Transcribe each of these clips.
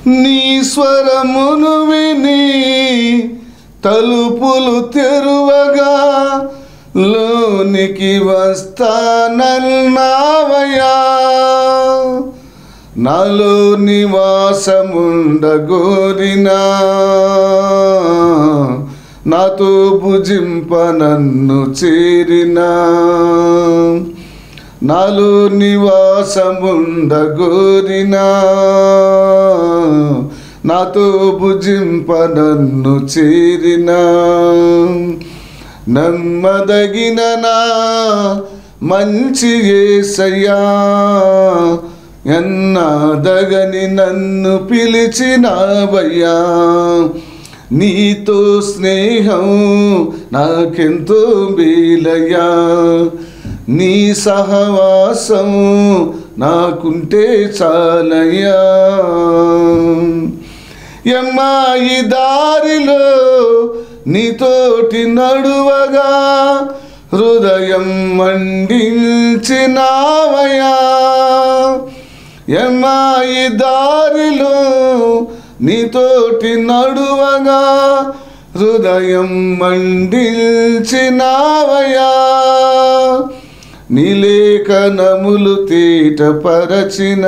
నీ స్వరమును విని తలుపులు తెరువగా లోనికి వస్తానన్నావయ్యా. నాలో నివాసముండగోరినా నాతో భుజింప నన్ను చేరినా. నాలో నివాసముండగోరినా నాతో భుజింప నన్ను చేరినా. నమ్మదగిన నా మంచి యేసయ్యా, ఎన్నాదగని నన్ను పిలిచినావయ్యా. నీతో స్నేహం నాకెంతో మేలయ్యా, నీ సహవాసం నాకుంటే చాలయ్యా. ఎమ్మాయి దారిలో నీతోటి నడువగా హృదయం మండించినావయ్యా. ఎమ్మాయి దారిలో నీతోటి నడువగా హృదయం మండించినావయ్యా. నీ లేఖనములు తేటపరచిన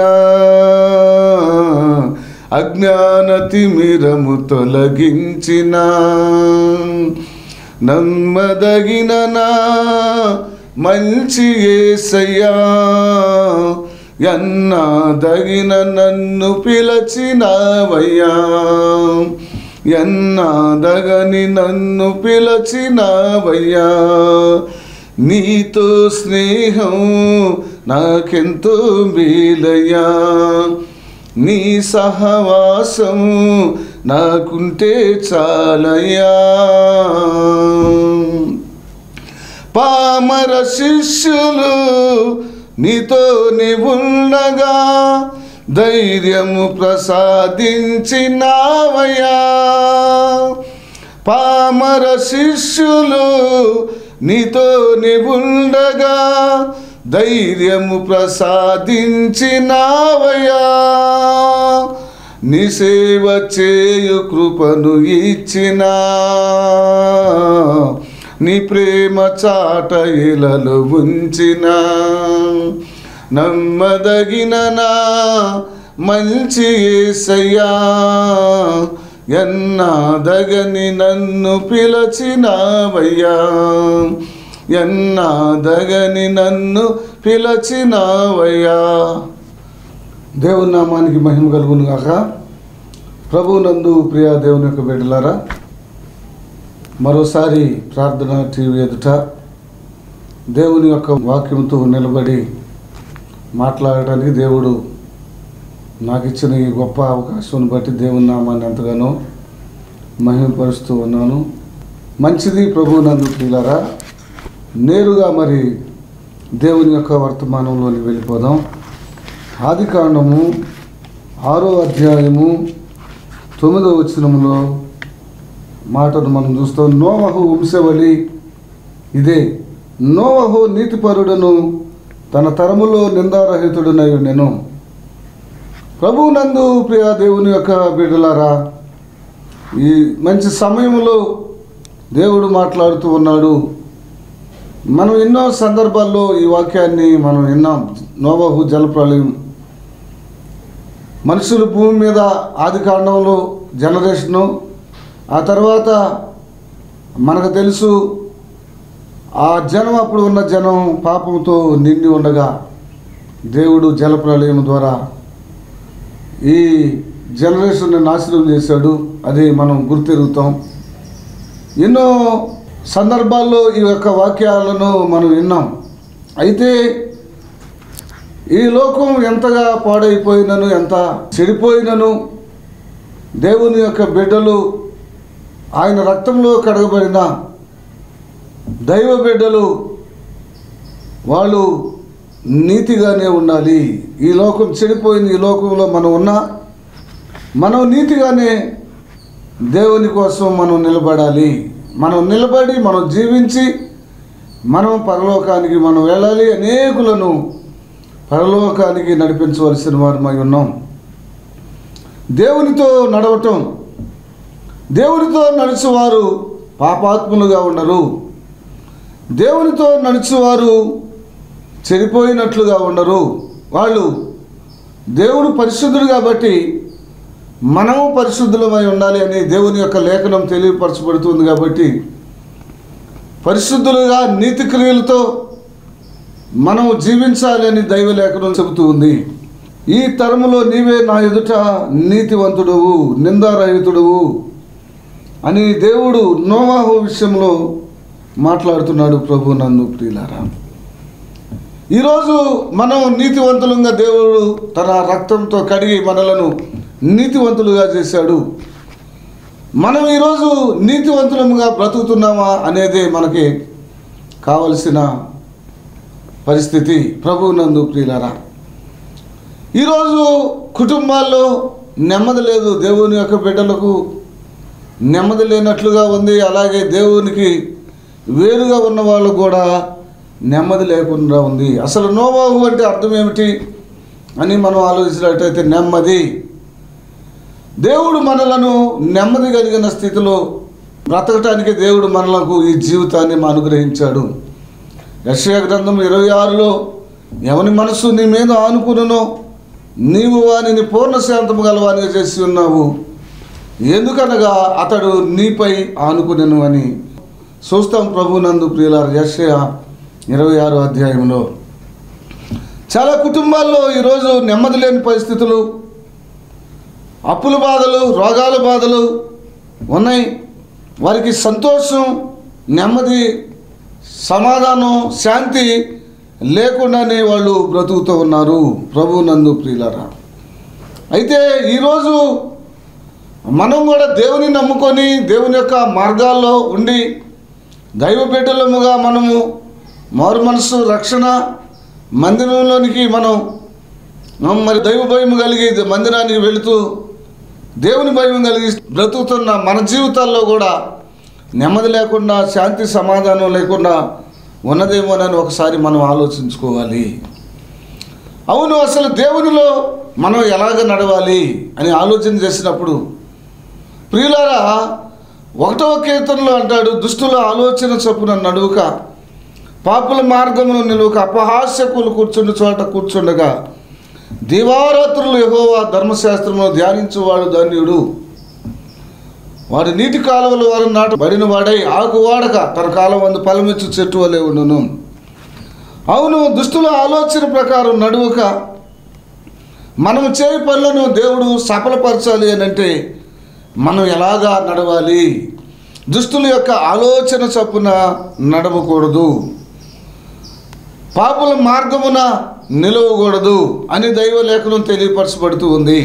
అజ్ఞాన తిమిరము తొలగించిన. నమ్మదగిన నా మంచి యేసయ్యా, ఎన్నాదగిన నన్ను పిలచినావయ్యా. ఎన్నాదగని నన్ను పిలచినావయ్యా. నీతో స్నేహం నాకెంతో మేలయ్యా, నీ సహవాసం నాకుంటే చాలయ్యా. పామర శిష్యులు నీతోని ఉండగా ధైర్యము ప్రసాదించినావయ్యా. పామర శిష్యులు నీతోని ఉండగా ధైర్యము ప్రసాదించినావయ్యా. నీ సేవ చేయు కృపను ఇచ్చినా, నీ ప్రేమ చాట ఇలలో ఉంచిన. నమ్మదగిన నా మంచి యేసయ్యా, ఎన్నాదగని నన్ను పిలచినావయ్యా. ఎన్నాదగని నన్ను పిలచినావయ్యా. దేవుని నామానికి మహిమ కలుగును గాక. ప్రభువునందు ప్రియ దేవుని యొక్క బిడ్డలారా, మరోసారి ప్రార్థన టీవీ ఎదుట దేవుని యొక్క వాక్యంతో నిలబడి మాట్లాడటానికి దేవుడు నాకు ఇచ్చిన ఈ గొప్ప అవకాశం బట్టి దేవుని నామాన్ని ఎంతగానో మహిమపరుస్తూ ఉన్నాను. మంచిది ప్రభువునందు ప్రియులారా, నేరుగా మరి దేవుని యొక్క వర్తమానంలోకి వెళ్ళిపోదాం. ఆదికాండము 6వ అధ్యాయము 9వ వచనములో మాటను మనం చూస్తాం. నోవహు వంశవళి ఇదే. నోవహు నీతిపరుడను, తన తరములో నిందారహితుడనై ఉండెను. ప్రభువునందు ప్రియ దేవుని యొక్క బిడ్డలారా, ఈ మంచి సమయంలో దేవుడు మాట్లాడుతూ ఉన్నాడు. మనం ఎన్నో సందర్భాల్లో ఈ వాక్యాన్ని మనం విన్నాం. నోవహు జలప్రళయం, మనుషులు భూమి మీద ఆదికాండంలో జనరేషను, ఆ తర్వాత మనకు తెలుసు ఆ జనం, అప్పుడు ఉన్న జనం పాపంతో నిండి ఉండగా దేవుడు జలప్రళయం ద్వారా ఈ జనరేషన్ని నాశనం చేశాడు. అది మనం గుర్తెరుగుతాం. ఎన్నో సందర్భాల్లో ఈ యొక్క వాక్యాలను మనం విన్నాం. అయితే ఈ లోకం ఎంతగా పాడైపోయినను, ఎంత చెడిపోయినను, దేవుని యొక్క బిడ్డలు, ఆయన రక్తంలో కడగబడిన దైవ బిడ్డలు, వాళ్ళు నీతిగానే ఉండాలి. ఈ లోకం చెడిపోయింది. ఈ లోకంలో మనం ఉన్నా మనం నీతిగానే దేవుని కోసం మనం నిలబడాలి. మనం నిలబడి మనం జీవించి మనం పరలోకానికి మనం వెళ్ళాలి. అనేకులను పరలోకానికి నడిపించవలసిన వారమై ఉన్నాం. దేవునితో నడవటం. దేవునితో నడుచువారు పాపాత్ములుగా ఉండరు. దేవునితో నడుచువారు చెడిపోయినట్లుగా ఉండరు. వాళ్ళు దేవుడు పరిశుద్ధుడు కాబట్టి మనము పరిశుద్ధులమై ఉండాలి అని దేవుని యొక్క లేఖనం తెలియపరచబడుతుంది. కాబట్టి పరిశుద్ధులుగా నీతి క్రియలతో మనము జీవించాలి అని దైవ లేఖనం చెబుతూ ఉంది. ఈ తరములో నీవే నా ఎదుట నీతివంతుడవు, నిందారహితుడవు అని దేవుడు నోవాహు విషయంలో మాట్లాడుతున్నాడు. ప్రభు నందు ప్రియులారా, ఈరోజు మనం నీతివంతులుగా దేవుడు తన రక్తంతో కడిగి మనలను నీతివంతులుగా చేశాడు. మనం ఈరోజు నీతివంతులముగా బ్రతుకుతున్నామా అనేదే మనకి కావలసిన పరిస్థితి. ప్రభు నందు ప్రియులారా, ఈరోజు కుటుంబాల్లో నెమ్మది లేదు. దేవుని యొక్క బిడ్డలకు నెమ్మది లేనట్లుగా ఉంది. అలాగే దేవునికి వేరుగా ఉన్న వాళ్ళు కూడా నెమ్మది లేకుండా ఉంది. అసలు నోవాహు అంటే అర్థం ఏమిటి అని మనం ఆలోచించినట్టయితే నెమ్మది. దేవుడు మనలను నెమ్మది కలిగిన స్థితిలో బ్రతకటానికి దేవుడు మనలకు ఈ జీవితాన్ని అనుగ్రహించాడు. యెషయా గ్రంథం 26లో ఎవని మనసు నీ మీద ఆనుకునో నీవు వానిని పూర్ణ శాంతము గలవానిగా చేసి ఉన్నావు, ఎందుకనగా అతడు నీపై ఆనుకునెను అని చూస్తాం. ప్రభునందు ప్రియులారా, యెషయా 26వ అధ్యాయంలో చాలా కుటుంబాల్లో ఈరోజు నెమ్మది లేని పరిస్థితులు, అప్పుల బాధలు, రోగాల బాధలు ఉన్నాయి. వారికి సంతోషం, నెమ్మది, సమాధానం, శాంతి లేకుండానే వాళ్ళు బ్రతుకుతూ ఉన్నారు. ప్రభునందు ప్రియులారా, అయితే ఈరోజు మనం కూడా దేవుని నమ్ముకొని దేవుని యొక్క మార్గాల్లో ఉండి దైవ బిడ్డలముగా మనము మారు మనసు రక్షణ మందిరంలోనికి మనం మరి దైవ భయం కలిగి మందిరానికి వెళుతూ దేవుని భయం కలిగి బ్రతుకుతున్న మన జీవితాల్లో కూడా నెమ్మది లేకుండా, శాంతి సమాధానం లేకుండా ఉన్నదేమోనని ఒకసారి మనం ఆలోచించుకోవాలి. అవును, అసలు దేవునిలో మనం ఎలాగ నడవాలి అని ఆలోచన చేసినప్పుడు ప్రియులారా, 1వ కీర్తనలో అంటాడు, దుష్టుల ఆలోచన చొప్పున నడువుక, పాపుల మార్గమును నిలువక, అపహాస్యకులు కూర్చుండు చోట కూర్చుండగా, దివారాత్రులు యెహోవా ధర్మశాస్త్రమును ధ్యానించువాడు ధన్యుడు. వాడు నీటి కాలువల వారు నాటబడిన వాడై ఆకు వాడక తన కాలం వందు ఫలమిచ్చు చెట్టు వలె ఉండును. అవును, దుష్టుల ఆలోచన ప్రకారం నడువక మనము చేయి పనులను దేవుడు సఫలపరచాలి అని అంటే మనం ఎలాగా నడవాలి? దుష్టుల యొక్క ఆలోచన చొప్పున నడవకూడదు, పాపుల మార్గమున నిలవకూడదు అని దైవ లేఖనం తెలియపరచబడుతూ ఉంది.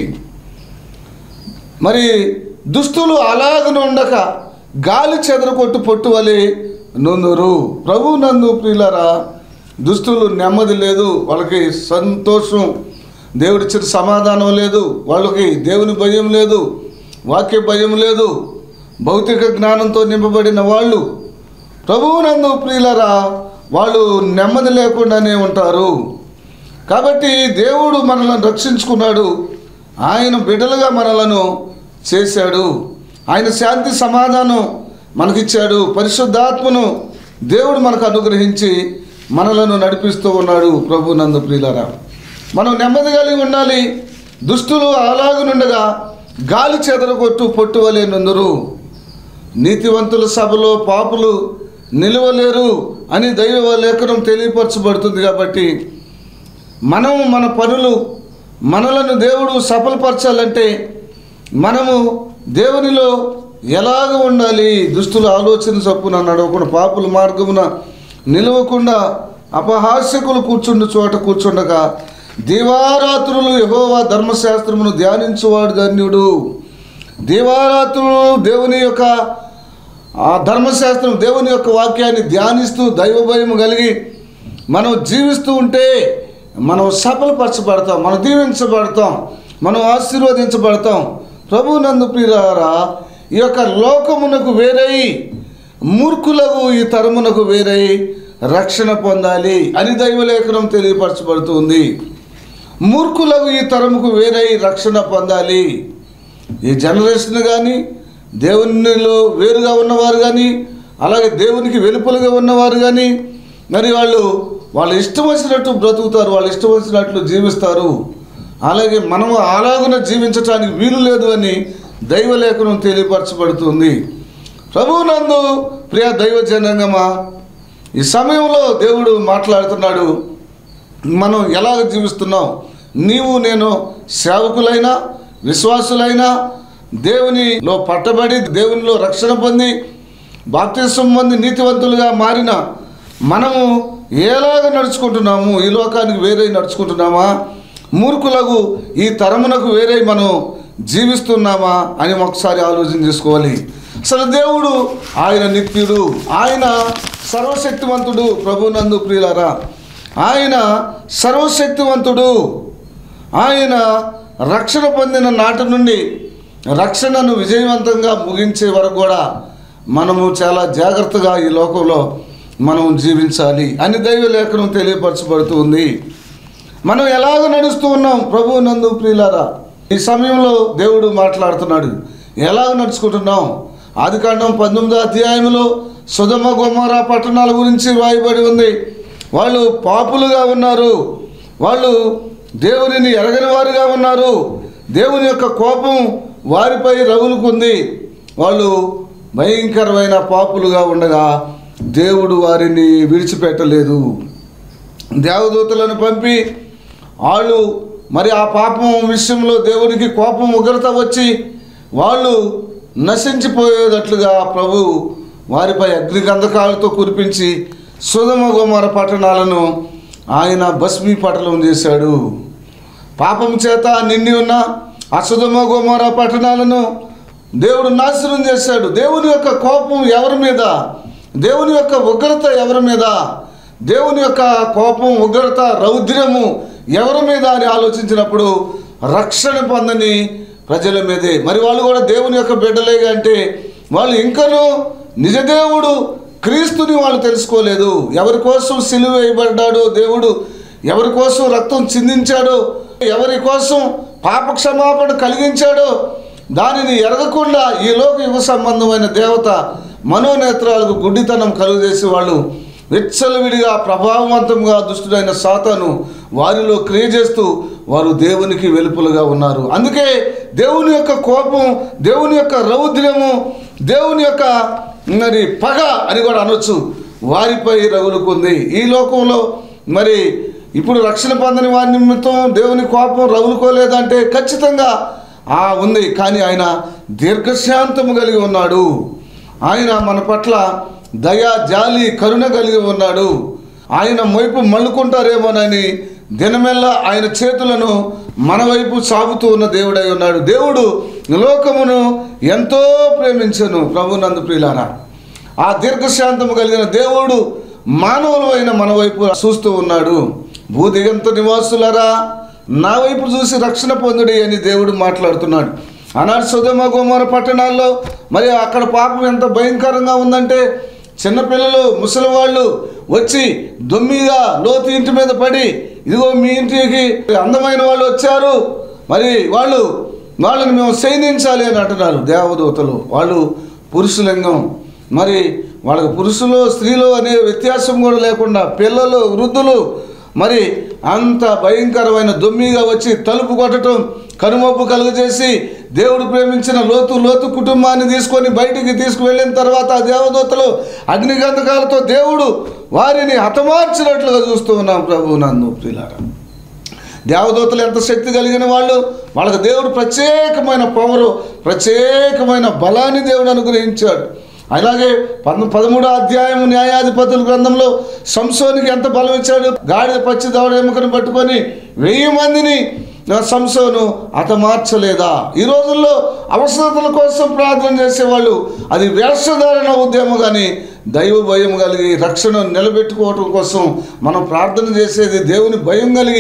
మరి దుష్టులు అలాగను ఉండక గాలి చెదరకొట్టు పొట్టు వలె నొందురు. ప్రభు నందు ప్రియులారా, దుష్టులు నెమ్మది లేదు, వాళ్ళకి సంతోషం, దేవుడిచ్చిన సమాధానం లేదు, వాళ్ళకి దేవుని భయం లేదు, వాక్య భయం లేదు, భౌతిక జ్ఞానంతో నింపబడిన వాళ్ళు ప్రభువునందు ప్రియులారా వాళ్ళు నెమ్మది లేకుండానే ఉంటారు. కాబట్టి దేవుడు మనల్ని రక్షించుకున్నాడు, ఆయన బిడ్డలుగా మనలను చేశాడు, ఆయన శాంతి సమాధానం మనకిచ్చాడు, పరిశుద్ధాత్మను దేవుడు మనకు అనుగ్రహించి మనలను నడిపిస్తూ ఉన్నాడు. ప్రభునందు ప్రియులారా, మనం నెమ్మది కలిగి ఉండాలి. దుష్టులు అలాగనుండగా గాలి చెదరగొట్టు పొట్టు వలె నొందురు. నీతివంతుల సభలో పాపులు నిలవలేరు అని దైవ లేఖనం తెలియపరచబడుతుంది. కాబట్టి మనం మన పనులు మనలను దేవుడు సఫలపరచాలంటే మనము దేవునిలో ఎలాగ ఉండాలి? దుష్టుల ఆలోచన చొప్పున నడవకుండా, పాపుల మార్గమున నిలవకుండా, అపహాస్యకులు కూర్చుండు చోట కూర్చుండగా, దివారాత్రులు యెహోవా ధర్మశాస్త్రమును ధ్యానించువాడు ధన్యుడు. దివారాత్రులు దేవుని యొక్క ధర్మశాస్త్రం, దేవుని యొక్క వాక్యాన్ని ధ్యానిస్తూ దైవ భయం కలిగి మనం జీవిస్తూ ఉంటే మనం సఫలపరచబడతాం, మనం దీవించబడతాం, మనం ఆశీర్వదించబడతాం. ప్రభునందు ప్రియులారా, ఈ యొక్క లోకమునకు వేరై మూర్ఖులకు ఈ తరమునకు వేరై రక్షణ పొందాలి అని దైవలేఖనం తెలియపరచబడుతుంది. మూర్ఖులకు ఈ తరముకు వేరై రక్షణ పొందాలి. ఈ జనరేషన్ కానీ దేవునిలో వేరుగా ఉన్నవారు కానీ అలాగే దేవునికి వెలుపలుగా ఉన్నవారు కానీ మరి వాళ్ళు ఇష్టం వచ్చినట్టు బ్రతుకుతారు, వాళ్ళు ఇష్టం వచ్చినట్లు జీవిస్తారు. అలాగే మనము అలాగున జీవించటానికి వీలు లేదు అని దైవలేఖనం తెలియపరచబడుతుంది. ప్రభువునందు ప్రియ దైవ జనాంగమా, ఈ సమయంలో దేవుడు మాట్లాడుతున్నాడు. మనం ఎలాగ జీవిస్తున్నాం? నీవు నేను సేవకులైనా విశ్వాసులైనా దేవునిలో పట్టబడి దేవునిలో రక్షణ పొంది బాప్తిసం పొంది నీతివంతులుగా మారిన మనము ఎలాగ నడుచుకుంటున్నాము? ఈ లోకానికి వేరే నడుచుకుంటున్నామా? మూర్ఖులకు ఈ తరమునకు వేరే మనం జీవిస్తున్నామా అని ఒకసారి ఆలోచన చేసుకోవాలి. అసలు దేవుడు ఆయన నిత్యుడు, ఆయన సర్వశక్తివంతుడు. ప్రభునందు ప్రియులారా, ఆయన సర్వశక్తివంతుడు. ఆయన రక్షణ పొందిన నాటి నుండి రక్షణను విజయవంతంగా ముగించే వరకు కూడా మనము చాలా జాగ్రత్తగా ఈ లోకంలో మనం జీవించాలి అని దైవలేఖనం తెలియపరచబడుతుంది. మనం ఎలాగ నడుస్తూ ఉన్నాం? ప్రభువునందు ప్రియులారా, ఈ సమయంలో దేవుడు మాట్లాడుతున్నాడు. ఎలాగ నడుచుకుంటున్నాం? ఆదికాండం 19వ అధ్యాయంలో సొదొమ గొమొర్రా పట్టణాల గురించి రాయబడి ఉంది. వాళ్ళు పాపులుగా ఉన్నారు, వాళ్ళు దేవునిని ఎరగని వారుగా ఉన్నారు, దేవుని యొక్క కోపం వారిపై రగులుకుంది. వాళ్ళు భయంకరమైన పాపులుగా ఉండగా దేవుడు వారిని విడిచిపెట్టలేదు. దేవదూతలను పంపి వాళ్ళు మరి ఆ పాపం విషయంలో దేవునికి కోపం ఉగ్రత వచ్చి వాళ్ళు నశించిపోయేటట్లుగా ప్రభు వారిపై అగ్నిగంధకాలతో కురిపించి సొదొమ గొమొర్రా పట్టణాలను ఆయన భస్మీపటలం చేశాడు. పాపం చేత నిండి ఉన్న ఆ సొదొమ గొమొర్రా పట్టణాలను దేవుడు నాశనం చేశాడు. దేవుని యొక్క కోపం ఎవరి మీద? దేవుని యొక్క ఉగ్రత ఎవరి మీద? దేవుని యొక్క కోపం, ఉగ్రత, రౌద్రము ఎవరి మీద అని ఆలోచించినప్పుడు రక్షణ పొందని ప్రజల మీదే. మరి వాళ్ళు కూడా దేవుని యొక్క బిడ్డలే అంటే వాళ్ళు ఇంకనూ నిజదేవుడు క్రీస్తుని వాళ్ళు తెలుసుకోలేదు. ఎవరి కోసం సిలువ వేయబడ్డాడో దేవుడు, ఎవరి కోసం రక్తం చిందించాడో, ఎవరి కోసం పాప క్షమాపణ కలిగించాడో దానిని ఎరగకుండా ఈ లోక యుగ సంబంధమైన దేవత మనోనేత్రాలకు గుడ్డితనం కలుగజేసి వాళ్ళు విచ్చలవిడిగా ప్రభావవంతంగా దుష్టుడైన సాతాను వారిలో క్రియ చేస్తూ వారు దేవునికి వెలుపలుగా ఉన్నారు. అందుకే దేవుని యొక్క కోపం, దేవుని యొక్క రౌద్రము, దేవుని యొక్క మరి పగ అని కూడా అనొచ్చు వారిపై రగులుకుంది. ఈ లోకంలో మరి ఇప్పుడు రక్షణ పొందని వారి నిమిత్తం దేవుని కోపం రగులుకోలేదంటే ఖచ్చితంగా ఉంది. కానీ ఆయన దీర్ఘశాంతము కలిగి ఉన్నాడు. ఆయన మన పట్ల దయ, జాలి, కరుణ కలిగి ఉన్నాడు. ఆయన వైపు మళ్ళుకుంటారేమోనని దినమెల్లా ఆయన చేతులను మన వైపు సాగుతూ ఉన్న దేవుడై ఉన్నాడు. దేవుడు లోకమును ఎంతో ప్రేమించెను. ప్రభునందు ప్రియులారా, ఆ దీర్ఘశాంతము కలిగిన దేవుడు మానవులైన మన వైపు చూస్తూ ఉన్నాడు. భూదిగంత నివాసులరా, నా వైపు చూసి రక్షణ పొందుడి అని దేవుడు మాట్లాడుతున్నాడు. ఆనాడు సొదొమ గొమొర్రా పట్టణాల్లో మరి అక్కడ పాపం ఎంత భయంకరంగా ఉందంటే చిన్నపిల్లలు, ముసలివాళ్ళు వచ్చి దొమ్మిగా లోతు ఇంటి మీద పడి, ఇదిగో మీ ఇంటికి అందమైన వాళ్ళు వచ్చారు, మరి వాళ్ళని మేము సైనించాలి అని అంటున్నారు దేవదూతలు. వాళ్ళు పురుషలింగం, మరి వాళ్ళకి పురుషులు స్త్రీలు అనే వ్యత్యాసం కూడా లేకుండా పిల్లలు, వృద్ధులు మరి అంత భయంకరమైన దొమ్మిగా వచ్చి తలుపు కొట్టడం, కనుమొప్పు కలుగజేసి దేవుడు ప్రేమించిన లోతు కుటుంబాన్ని తీసుకొని బయటికి తీసుకువెళ్ళిన తర్వాత ఆ దేవదూతలు అగ్నిగంధకాలతో దేవుడు వారిని హతమార్చినట్లుగా చూస్తూ ఉన్నాం. ప్రభువునందు ప్రియులారా, దేవదూతలు ఎంత శక్తి కలిగిన వాళ్ళు, వాళ్ళకి దేవుడు ప్రత్యేకమైన పవరు, ప్రత్యేకమైన బలాన్ని దేవుడు అనుగ్రహించాడు. అలాగే 13వ అధ్యాయం న్యాయాధిపతుల గ్రంథంలో సంసోనికి ఎంత బలం ఇచ్చాడు. గాడిద పచ్చి దవడ ఎముకను పట్టుకొని 1000 మందిని సంసోను హతమార్చలేదా? ఈ రోజుల్లో అవసరతల కోసం ప్రార్థన చేసేవాళ్ళు అది వేషధారణ ఉద్యమం, కానీ దైవ భయం కలిగి రక్షణ నిలబెట్టుకోవటం కోసం మనం ప్రార్థన చేసేది దేవుని భయం కలిగి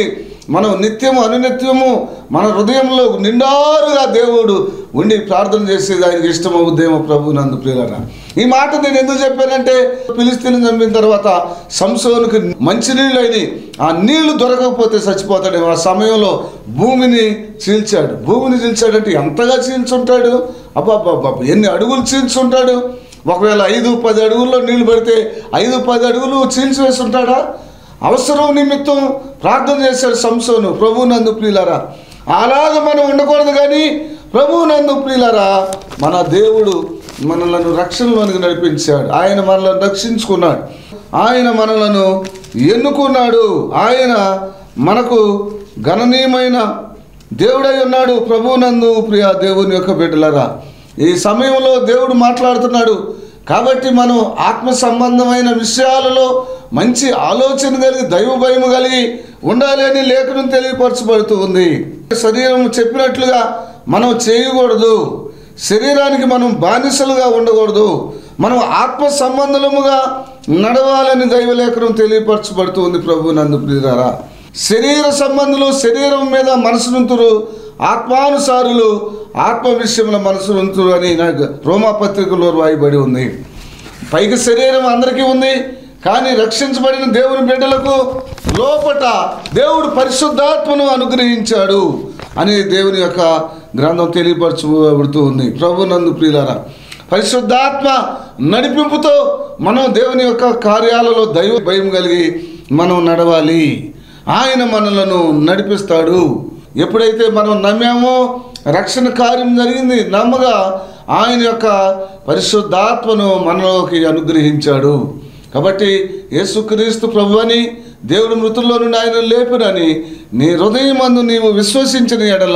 మనం నిత్యము అనునిత్యము మన హృదయంలో నిండారుగా దేవుడు ఉండి ప్రార్థన చేసేది ఆయనకి ఇష్టమవుద్దేమో ప్రభు నందు ప్రియులారా. ఈ మాట నేను ఎందుకు చెప్పానంటే, ఫిలిష్తీయులను చంపిన తర్వాత సంసోనుకు మంచినీళ్ళని ఆ నీళ్లు దొరకకపోతే చచ్చిపోతాడేమో. ఆ సమయంలో భూమిని చీల్చాడు. భూమిని చీల్చాడంటే ఎంతగా చీల్చుంటాడు, అబ్బా ఎన్ని అడుగులు చీల్చుంటాడు. ఒకవేళ 5-10 అడుగుల్లో నీళ్లు పడితే 5-10 అడుగులు చీల్చివేసి ఉంటాడా? అవసరం నిమిత్తం ప్రార్థన చేశాడు సంసోను ప్రభువునందు ప్రియులారా. అలాగ మనం ఉండకూడదు. కానీ ప్రభువునందు ప్రియులారా, మన దేవుడు మనలను రక్షణలోనికి నడిపించాడు. ఆయన మనలను రక్షించుకున్నాడు. ఆయన మనలను ఎన్నుకున్నాడు. ఆయన మనకు గణనీయమైన దేవుడై ఉన్నాడు. ప్రభువునందు ప్రియ దేవుని యొక్క బిడ్డలారా, ఈ సమయంలో దేవుడు మాట్లాడుతున్నాడు. కాబట్టి మనం ఆత్మ సంబంధమైన విషయాలలో మంచి ఆలోచన కలిగి దైవ భయం కలిగి ఉండాలి అని లేఖనం తెలియపరచబడుతూ ఉంది. శరీరం చెప్పినట్లుగా మనం చేయకూడదు. శరీరానికి మనం బానిసలుగా ఉండకూడదు. మనం ఆత్మ సంబంధముగా నడవాలని దైవలేఖనం తెలియపరచబడుతూ ఉంది. ప్రభువునందు ప్రియులారా, శరీర సంబంధులు శరీరం మీద మనసునుంతురు, ఆత్మానుసారులు ఆత్మ విషయంలో మనసునుంతురు అని నాకు రోమాపత్రికలో రాయబడి ఉంది. పైకి శరీరం అందరికీ ఉంది, కానీ రక్షించబడిన దేవుని బిడ్డలకు లోపట దేవుడు పరిశుద్ధాత్మను అనుగ్రహించాడు అని దేవుని యొక్క గ్రంథం తెలియపరచబడుతూ ఉంది. ప్రభువునందు ప్రియులారా, పరిశుద్ధాత్మ నడిపింపుతో మనం దేవుని యొక్క కార్యాలలో దైవ భయం కలిగి మనం నడవాలి. ఆయన మనలను నడిపిస్తాడు. ఎప్పుడైతే మనం నమ్మామో రక్షణ కార్యం జరిగింది. నమ్మగా ఆయన యొక్క పరిశుద్ధాత్మను మనలోకి అనుగ్రహించాడు. కాబట్టి యేసుక్రీస్తు ప్రభువని, దేవుడు మృతుల్లో నుండి ఆయన లేపునని నీ హృదయమందు నీవు విశ్వసించిన ఎడల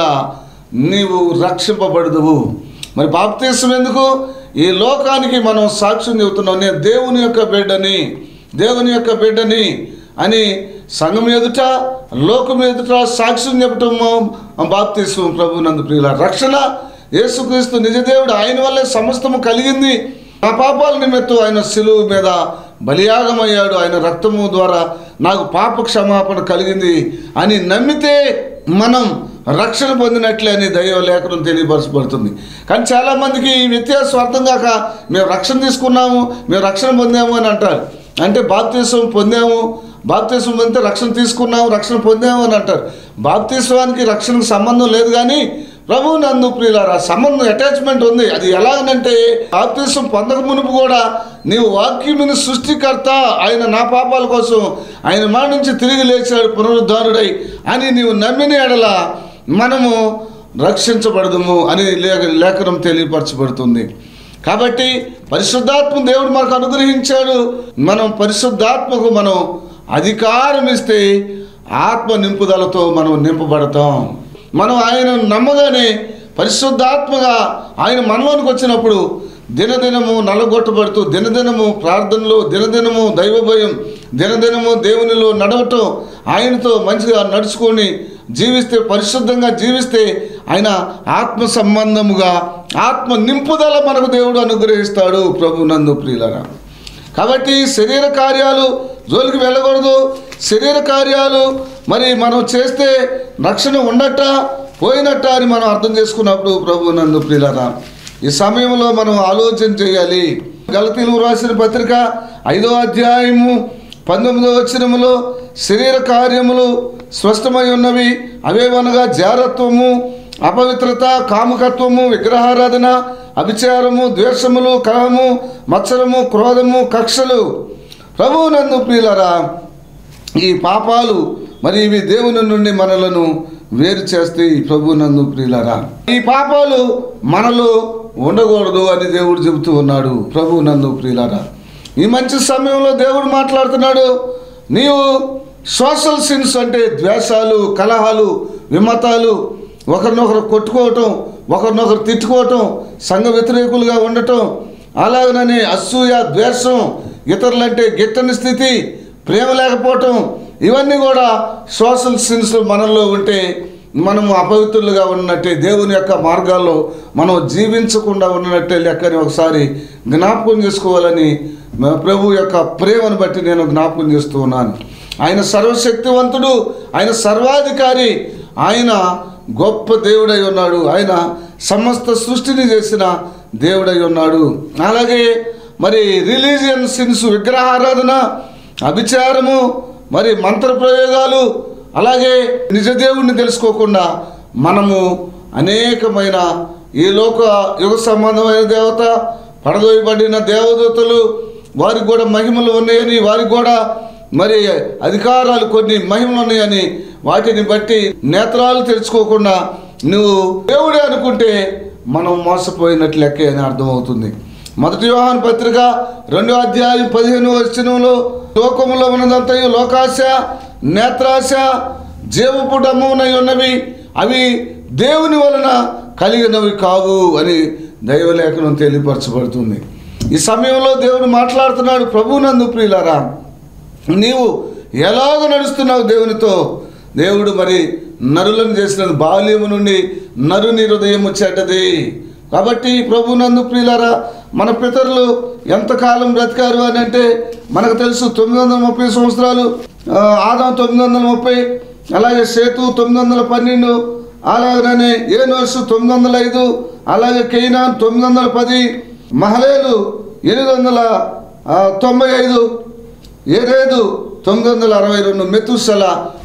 నీవు రక్షింపబడదువు. మరి బాప్తీసం ఎందుకు? ఈ లోకానికి మనం సాక్ష్యం చెబుతున్నాం. నేను దేవుని యొక్క బిడ్డని అని సంఘం ఎదుట, లోకం ఎదుట సాక్ష్యం చెప్పటము బాప్తీసం. ప్రభువునందు ప్రియుల రక్షణ యేసుక్రీస్తు నిజదేవుడు, ఆయన వల్లే సమస్తము కలిగింది. నా పాపాల నిమిత్తం ఆయన శిలువ మీద బలియాగమయ్యాడు. ఆయన రక్తము ద్వారా నాకు పాప క్షమాపణ కలిగింది అని నమ్మితే మనం రక్షణ పొందినట్లే అని దైవ లేఖనం తెలియపరచబడుతుంది. కానీ చాలామందికి ఈ వ్యత్యాసం అర్థం కాక మేము రక్షణ తీసుకున్నాము, మేము రక్షణ పొందాము అని అంటారు. అంటే బాప్తీసం పొందాము, బాప్తీసం పొందితే రక్షణ తీసుకున్నాము, రక్షణ పొందాము అని అంటారు. బాప్తీసానికి రక్షణకు సంబంధం లేదు. కానీ ప్రభువునందు ప్రియులారా, సంబంధం అటాచ్మెంట్ ఉంది. అది ఎలాగనంటే, బాప్తీసం పొందక మునుపు కూడా నీవు వాక్యముని సృష్టికర్త, ఆయన నా పాపాల కోసం ఆయన మాట నుంచి తిరిగి లేచాడు పునరుద్ధానుడై అని నీవు నమ్మిన ఎడల మనము రక్షించబడదుము అని లేఖనం తెలియపరచబడుతుంది. కాబట్టి పరిశుద్ధాత్మ దేవుడు మనకు అనుగ్రహించాడు. మనం పరిశుద్ధాత్మకు మనం అధికారం ఇస్తే ఆత్మ నింపుదలతో మనం నింపబడతాం. మనం ఆయన నమ్మగానే పరిశుద్ధాత్మగా ఆయన మనలోనికి వచ్చినప్పుడు దినదినము నల్లగొట్టబడుతూ, దినదినము ప్రార్థనలు, దినదినము దైవభయం, దినదినము దేవునిలో నడవటం, ఆయనతో మంచిగా నడుచుకొని జీవిస్తే, పరిశుద్ధంగా జీవిస్తే ఆయన ఆత్మ సంబంధముగా ఆత్మ నింపుదల మనకు దేవుడు అనుగ్రహిస్తాడు. ప్రభువునందు ప్రియులారా, కాబట్టి శరీర కార్యాలు జోలికి వెళ్ళకూడదు. శరీర కార్యాలు మరి మనం చేస్తే రక్షణ ఉండట పోయినట్ట అని మనం అర్థం చేసుకున్నప్పుడు ప్రభువునందు ప్రియులారా, ఈ సమయంలో మనం ఆలోచన చేయాలి. గలతీయులకు రాసిన పత్రిక 5వ అధ్యాయము 19వ వచనములో శరీర కార్యములు స్పష్టమై ఉన్నవి. అవేవనగా జారత్వము, అపవిత్రత, కాముకత్వము, విగ్రహారాధన, అభిచారము, ద్వేషములు, కలహము, మత్సరము, క్రోధము, కక్షలు. ప్రభువునందు ప్రియులారా, ఈ పాపాలు మరి ఇవి దేవుని నుండి మనలను వేరు చేస్తాయి. ప్రభువునందు ప్రియులారా, ఈ పాపాలు మనలో ఉండకూడదు అని దేవుడు చెబుతూ ఉన్నాడు. ప్రభువునందు ప్రియులారా, ఈ మంచి సమయంలో దేవుడు మాట్లాడుతున్నాడు. నీవు సోషల్ సిన్స్ అంటే ద్వేషాలు, కలహాలు, విమతాలు, ఒకరినొకరు కొట్టుకోవటం, ఒకరినొకరు తిట్టుకోవటం, సంఘ వ్యతిరేకులుగా ఉండటం, అలాగనని అసూయ, ద్వేషం, ఇతరులంటే గిట్టని స్థితి, ప్రేమ లేకపోవటం, ఇవన్నీ కూడా సోషల్ సిన్స్ మనలో ఉంటే మనము అపవిత్రులుగా ఉన్నట్టే, దేవుని యొక్క మార్గాల్లో మనం జీవించకుండా ఉన్నట్టే లెక్కని ఒకసారి జ్ఞాపకం చేసుకోవాలని ప్రభు యొక్క ప్రేమను బట్టి నేను జ్ఞాపకం చేస్తూ ఉన్నాను. ఆయన సర్వశక్తివంతుడు, ఆయన సర్వాధికారి, ఆయన గొప్ప దేవుడై ఉన్నాడు, ఆయన సమస్త సృష్టిని చేసిన దేవుడై ఉన్నాడు. అలాగే మరి రిలీజియన్ సిన్స్, విగ్రహారాధన, అభిచారము, మరి మంత్ర ప్రయోగాలు, అలాగే నిజ దేవుణ్ణి తెలుసుకోకుండా మనము అనేకమైన ఈ లోక యుగ సంబంధమైన దేవత, పడదోయబడిన దేవదూతలు, వారికి కూడా మహిమలు ఉన్నాయని, వారికి కూడా మరి అధికారాలు, కొన్ని మహిమలు ఉన్నాయని వాటిని బట్టి నేత్రాలు తెరుచుకోకుండా నువ్వు దేవుడే అనుకుంటే మనం మోసపోయినట్లు లెక్కే అని అర్థమవుతుంది. 1 యోహాను పత్రిక 2వ అధ్యాయం 15వ వచనంలో లోకములో ఉన్నదంతయు లోకాశ, నేత్రాశ, జీవపు డమ్మునై ఉన్నవి, అవి దేవుని వలన కలిగినవి కావు అని దైవలేఖనం తెలియపరచబడుతుంది. ఈ సమయంలో దేవుడు మాట్లాడుతున్నాడు, ప్రభువునందు ప్రియులారా, నీవు ఎలాగ నడుస్తున్నావు దేవునితో? దేవుడు మరి నరులను చేసినది బాల్యము నుండి నరుని హృదయము చెడ్డది. కాబట్టి ప్రభువునందు ప్రియులారా, మన పితరులు ఎంతకాలం బ్రతికారు అని అంటే మనకు తెలుసు. 930 సంవత్సరాలు ఆదాం, 930, అలాగే సేతు 912, అలాగనే ఏనోసు 905, అలాగే కేయినాను 910, మహలేలు 895, ఏరేదు 962, మెతుసల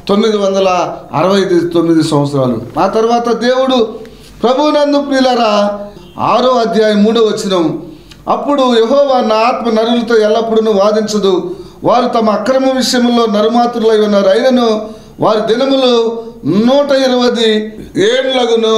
969 సంవత్సరాలు. ఆ తర్వాత దేవుడు ప్రభువునందు ప్రియులారా 6వ అధ్యాయం 3వ వచనం, అప్పుడు యెహోవా నా ఆత్మ నరులతో ఎల్లప్పుడూ వాదించదు, వారు తమ అక్రమ విషయంలో నరుమాత్రులై ఉన్నారు, అయినను వారి దినములు 120 ఏళ్ళగును.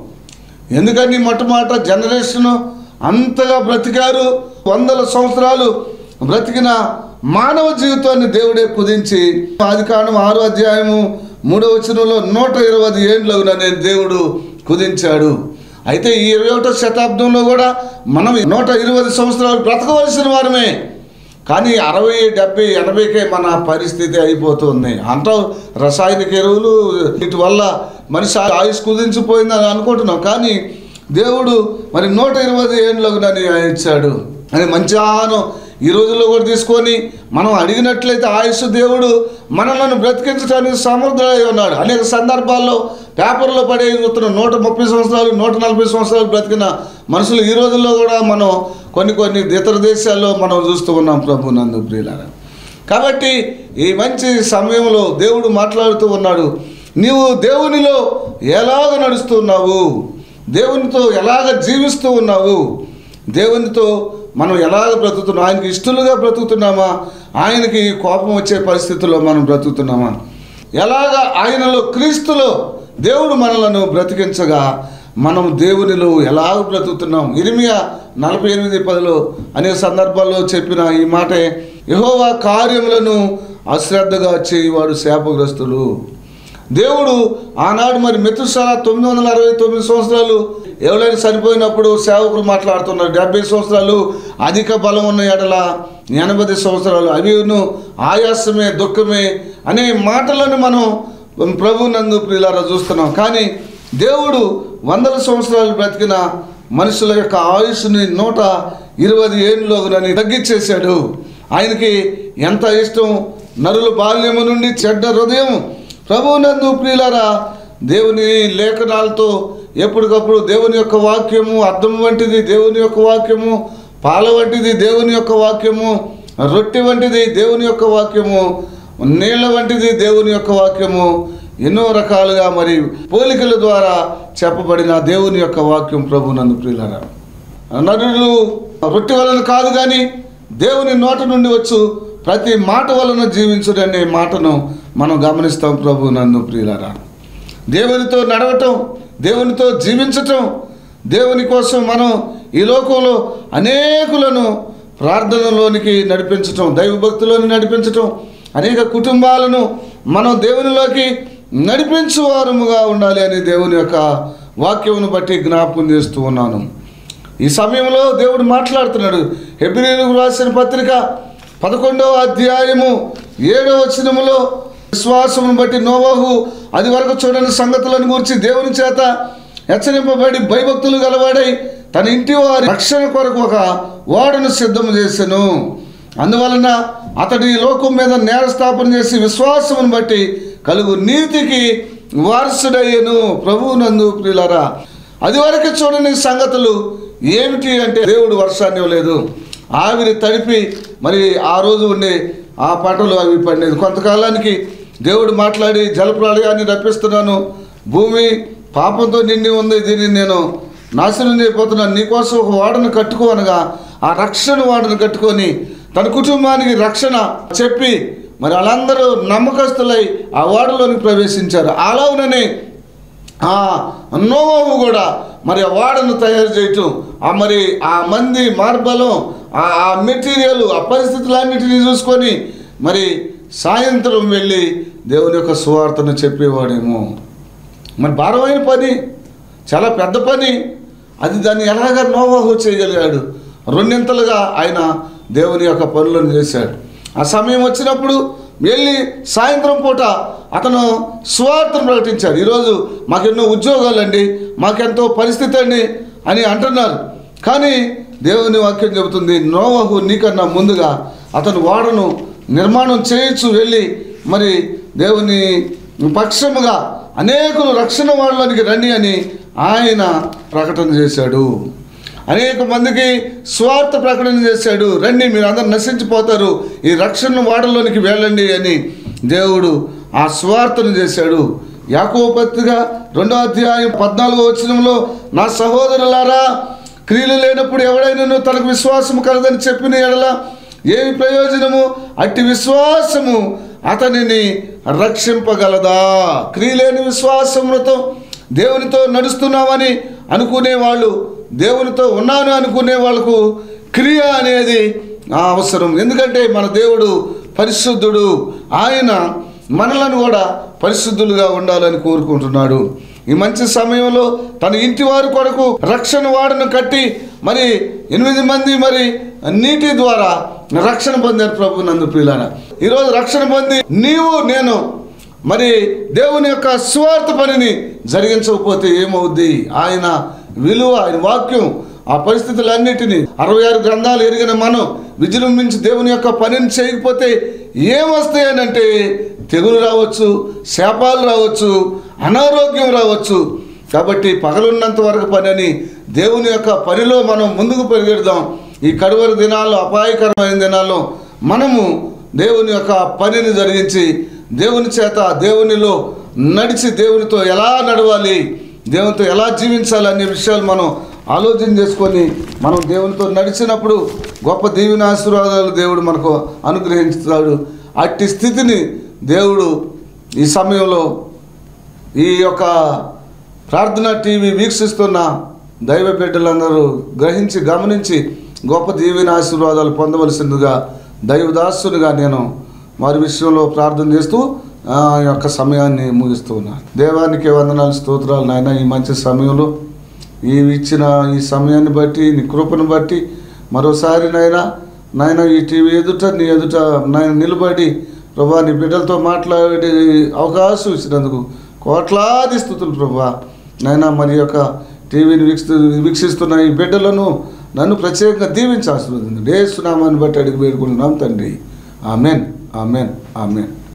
ఎందుకని మొట్టమొదట జనరేషను అంతగా బ్రతికారు, 100 సంవత్సరాలు బ్రతికిన మానవ జీవితాన్ని దేవుడే కుదించి ఆదికాండం 6వ అధ్యాయము 3వ వచనంలో 120 ఏండ్లగునని దేవుడు కుదించాడు. అయితే ఈ 21వ శతాబ్దంలో కూడా మనం 120 సంవత్సరాలు బ్రతకవలసిన వారమే. కానీ 60, 70, 80కే మన పరిస్థితి అయిపోతుంది. అంటావు రసాయనిక ఎరువులు, వీటి వల్ల మనిషి ఆయుష్ కుదించిపోయిందని అనుకుంటున్నాం. కానీ దేవుడు మరి 120 ఏండ్లగునని ఇచ్చాడు అని మంచి ఆహారం ఈ రోజుల్లో కూడా తీసుకొని మనం అడిగినట్లయితే ఆయుష్ దేవుడు మనలను బ్రతికించడానికి సమర్థుడై ఉన్నాడు. అనేక సందర్భాల్లో పేపర్లో పడే 130 సంవత్సరాలు, 140 సంవత్సరాలు బ్రతికిన మనుషులు ఈ రోజుల్లో కూడా మనం కొన్ని ఇతర దేశాల్లో మనం చూస్తూ ఉన్నాం ప్రభువునందు ప్రియులారా. కాబట్టి ఈ మంచి సమయంలో దేవుడు మాట్లాడుతూ ఉన్నాడు, నీవు దేవునిలో ఎలాగ నడుస్తున్నావు, దేవునితో ఎలాగ జీవిస్తూ ఉన్నావు, దేవునితో మనం ఎలాగ బ్రతుకుతున్నాం, ఆయనకి ఇష్టలుగా బ్రతుకుతున్నామా, ఆయనకి కోపం వచ్చే పరిస్థితుల్లో మనం బ్రతుకుతున్నామా, ఎలాగ ఆయనలో క్రీస్తులో దేవుడు మనలను బ్రతికించగా మనం దేవునిలో ఎలాగ బ్రతుకుతున్నాం. ఇర్మియా 48:10 అనేక సందర్భాల్లో చెప్పిన ఈ మాటే, యెహోవా కార్యములను అశ్రద్ధగా చేయువాడు శాపగ్రస్తులు. దేవుడు ఆనాడు మరి మెతుసల 969 సంవత్సరాలు ఎవరైనా చనిపోయినప్పుడు సేవకులు మాట్లాడుతున్నారు, 70 సంవత్సరాలు అధిక బలం ఉన్న ఎడల 80 సంవత్సరాలు అవిను ఆయాసమే, దుఃఖమే అనే మాటలను మనం ప్రభువునందు ప్రియులారా చూస్తున్నాం. కానీ దేవుడు 100 సంవత్సరాలు బ్రతికిన మనుషుల యొక్క ఆయుష్ని 120 ఏళ్ళలోనని తగ్గించేశాడు. ఆయనకి ఎంత ఇష్టం, నరుల బాల్యము నుండి చెడ్డ హృదయం. ప్రభువునందు ప్రియులారా, దేవుని లేఖనాలతో ఎప్పటికప్పుడు దేవుని యొక్క వాక్యము అద్దం వంటిది, దేవుని యొక్క వాక్యము పాల వంటిది, దేవుని యొక్క వాక్యము రొట్టె వంటిది, దేవుని యొక్క వాక్యము నీళ్ల వంటిది, దేవుని యొక్క వాక్యము ఎన్నో రకాలుగా మరి పోలికల ద్వారా చెప్పబడిన దేవుని యొక్క వాక్యం. ప్రభువునందు ప్రియులారా, నరులు రొట్టె వలన కాదు కానీ దేవుని నోట నుండి వచ్చు ప్రతి మాట వలన జీవించుడనే మాటను మనం గమనిస్తాం. ప్రభువునందు ప్రియులారా, దేవునితో నడవటం, దేవునితో జీవించటం, దేవుని కోసం మనం ఈ లోకంలో అనేకులను ప్రార్థనలోనికి నడిపించటం, దైవభక్తిలోని నడిపించటం, అనేక కుటుంబాలను మనం దేవునిలోకి నడిపించువారముగా ఉండాలి అని దేవుని యొక్క వాక్యమును బట్టి జ్ఞాపకం చేస్తూ ఉన్నాను. ఈ సమయంలో దేవుడు మాట్లాడుతున్నాడు. హెబ్రీయులకు రాసిన పత్రిక 11వ అధ్యాయము 7వ వచనములో, విశ్వాసమును బట్టి నోవహు అది వరకు చూడని సంగతులను గురించి దేవుని చేత హెచ్చరింపబడి భయభక్తులు గలవాడై తన ఇంటి వారి రక్షణ కొరకు ఒక ఓడను సిద్ధం చేసెను. అందువలన అతడి లోకం మీద నేరస్థాపన చేసి విశ్వాసమును బట్టి కలుగు నీతికి వారసుడయ్యను. ప్రభువునందు ప్రియులారా, అది వరకు చూడని సంగతులు ఏమిటి అంటే దేవుడు వర్షాన్ని ఇవ్వలేదు. ఆవిరి తడిపి మరి ఆ రోజు ఉండే ఆ పంటలు అవి పండేది. కొంతకాలానికి దేవుడు మాట్లాడి జలప్రళయాన్ని రప్పిస్తున్నాను, భూమి పాపంతో నిండి ఉంది, దీన్ని నేను నాశనం చేయబోతున్నాను, నీకోసం ఒక వాడను కట్టుకో అనగా ఆ రక్షణ వాడను కట్టుకొని తన కుటుంబానికి రక్షణ చెప్పి మరి వాళ్ళందరూ నమ్మకస్తులై ఆ వాడలోనికి ప్రవేశించారు. అలానే ఆ నోవహు కూడా మరి ఆ వాడను తయారు చేయటం, మరి ఆ మంది మార్బలం, ఆ మెటీరియల్, ఆ పరిస్థితులన్నిటినీ చూసుకొని మరి సాయంత్రం వెళ్ళి దేవుని యొక్క సువార్తను చెప్పేవాడేమో. మరి భారమైన పని, చాలా పెద్ద పని అది. దాన్ని ఎలాగ నోవహు చేయగలిగాడు? రెండింతలుగా ఆయన దేవుని యొక్క పనులను చేశాడు. ఆ సమయం వచ్చినప్పుడు వెళ్ళి సాయంత్రం పూట అతను సువార్తను ప్రకటించాడు. ఈరోజు మాకెన్నో ఉద్యోగాలండి, మాకెంతో పరిస్థితి అండి అని అంటున్నారు. కానీ దేవుని వాక్యం చెబుతుంది, నోవహు నీకన్నా ముందుగా అతను వాడను నిర్మాణం చేయొచ్చు, వెళ్ళి మరి దేవుని పక్షముగా అనేకులు రక్షణ వాళ్ళలోనికి రండి అని ఆయన ప్రకటన చేశాడు. అనేక మందికి స్వార్థ ప్రకటన చేశాడు, రండి మీరు అందరు నశించిపోతారు, ఈ రక్షణ వాడలోనికి వెళ్ళండి అని దేవుడు ఆ స్వార్థను చేశాడు. యాకోబు పత్రిక 2వ అధ్యాయం 14వ వచనంలో, నా సహోదరులారా, క్రియలు లేనప్పుడు ఎవడైనా తనకు విశ్వాసము కలదని చెప్పిన ఎడల ఏమి ప్రయోజనము? అట్టి విశ్వాసము అతనిని రక్షింపగలదా? క్రియలేని విశ్వాసములతో దేవునితో నడుస్తున్నామని అనుకునేవాళ్ళు, దేవునితో ఉన్నాను అనుకునే వాళ్ళకు క్రియ అనేది అవసరం. ఎందుకంటే మన దేవుడు పరిశుద్ధుడు, ఆయన మనలను కూడా పరిశుద్ధులుగా ఉండాలని కోరుకుంటున్నాడు. ఈ మంచి సమయంలో తన ఇంటి వారి కొరకు రక్షణ వాడను కట్టి మరి 8 మంది మరి నీటి ద్వారా రక్షణ పొందారు. ప్రభు నందు ప్రియులారా, ఈరోజు రక్షణ పొంది నీవు నేను మరి దేవుని యొక్క సువార్త పనిని జరిగించకపోతే ఏమవుద్ది? ఆయన విలువ, ఆయన వాక్యం, ఆ పరిస్థితులన్నిటినీ 66 గ్రంథాలు ఎరిగిన మనం విజృంభించి దేవుని యొక్క పనిని చేయకపోతే ఏమొస్తాయనంటే తెగులు రావచ్చు, శాపాలు రావచ్చు, అనారోగ్యం రావచ్చు. కాబట్టి పగలున్నంత వరకు పని అని దేవుని యొక్క పనిలో మనం ముందుకు పరిగెడదాం. ఈ కడవరి దినాల్లో, అపాయకరమైన దినాల్లో మనము దేవుని యొక్క పనిని జరిగించి దేవుని చేత దేవునిలో నడిచి దేవునితో ఎలా నడవాలి, దేవునితో ఎలా జీవించాలి అనే విషయాలు మనం ఆలోచన చేసుకొని మనం దేవునితో నడిచినప్పుడు గొప్ప దీవెన ఆశీర్వాదాలు దేవుడు మనకు అనుగ్రహించుతాడు. అట్టి స్థితిని దేవుడు ఈ సమయంలో ఈ యొక్క ప్రార్థన టీవీ వీక్షిస్తున్న దైవ బిడ్డలందరూ గ్రహించి గమనించి గొప్ప దీవెన ఆశీర్వాదాలు పొందవలసిందిగా దైవదాసునిగా నేను వారి విషయంలో ప్రార్థన చేస్తూ ఆ యొక్క సమయాన్ని ముగిస్తూ ఉన్నాను. దేవానికి వందనాలు, స్తోత్రాలు నాయన. ఈ మంచి సమయంలో ఇచ్చిన ఈ సమయాన్ని బట్టి, నీ కృపను బట్టి మరోసారి నాయన ఈ టీవీ ఎదుట, నీ ఎదుట నాయన నిలబడి ప్రభా నీ బిడ్డలతో మాట్లాడే అవకాశం ఇచ్చినందుకు కోట్లాది స్తుతులు ప్రభా. నాయన మరి యొక్క టీవీని వీక్షిస్తున్న ఈ బిడ్డలను నన్ను ప్రత్యేకంగా దీవించి ఆశీర్వదించండి. యేసు నామాన్ని బట్టి అడిగి వేడుకుంటున్నాం తండ్రి. Amen, amen, amen.